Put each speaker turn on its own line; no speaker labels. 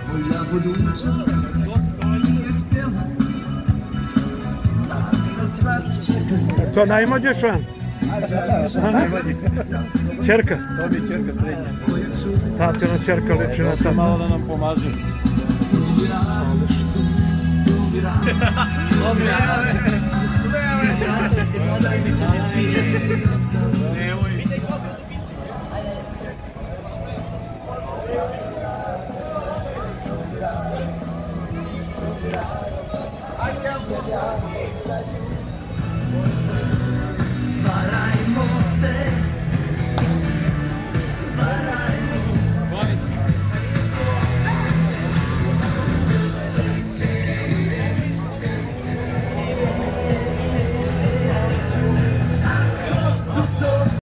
Vogliamo dolce
To najmlađi član? Čerka?
To bi čerka srednja.
Tatina čerka liči na tata.
Malo da nam pomaže.
Nemoj.